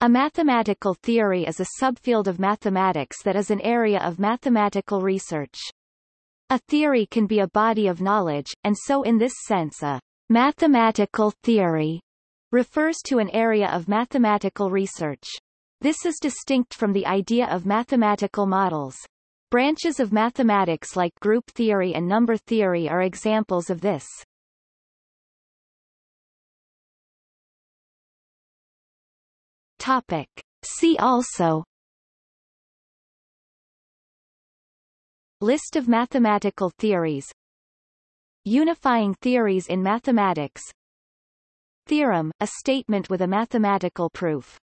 A mathematical theory is a subfield of mathematics that is an area of mathematical research. A theory can be a body of knowledge, and so in this sense a mathematical theory refers to an area of mathematical research. This is distinct from the idea of mathematical models. Branches of mathematics like group theory and number theory are examples of this. Topic. See also: List of mathematical theories, Unifying theories in mathematics, Theorem, a statement with a mathematical proof.